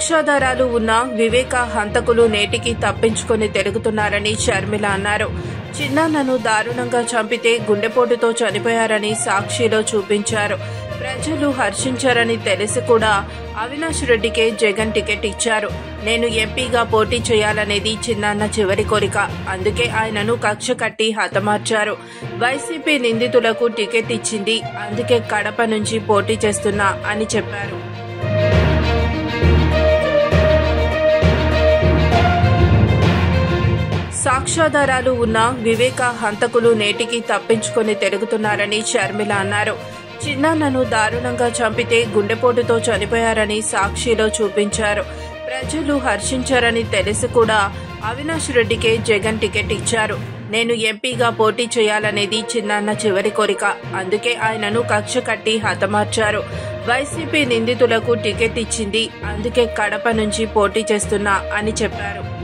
సాక్ష్యాధారాలు ఉన్న వివేక హంతకులు నేటికి తప్పించుకొని తిరుగుతున్నారని షర్మిల అన్నారు. చిన్నాన్నను దారుణంగా చంపితే గుండెపోటుతో చనిపోయారని సాక్షిలో చూపించారు. ప్రజలు హర్షించారని తెలిసి కూడా అవినాష్ రెడ్డికే జగన్ టికెట్ ఇచ్చారు. నేను ఎంపీగా పోటీ చేయాలనేది చిన్నాన్న చివరి కోరిక. అందుకే ఆయనను కక్ష కట్టి హతమార్చారు. వైసీపీ నిందితులకు టికెట్ ఇచ్చింది. అందుకే కడప నుంచి పోటీ చేస్తున్నా అని చెప్పారు. సాక్ష్యాధారాలు ఉన్న వివేక హంతకులు నేటికి తప్పించుకొని తిరుగుతున్నారని షర్మిల అన్నారు. చిన్నాన్నను దారుణంగా చంపితే గుండెపోటుతో చనిపోయారని సాక్షిలో చూపించారు. ప్రజలు హర్షించారని తెలిసి కూడా అవినాష్ రెడ్డికే జగన్ టికెట్ ఇచ్చారు. నేను ఎంపీగా పోటీ చేయాలనేది చిన్నాన్న చివరి కోరిక. అందుకే ఆయనను కక్ష కట్టి హతమార్చారు. వైసీపీ నిందితులకు టికెట్ ఇచ్చింది. అందుకే కడప నుంచి పోటీ చేస్తున్నా అని చెప్పారు.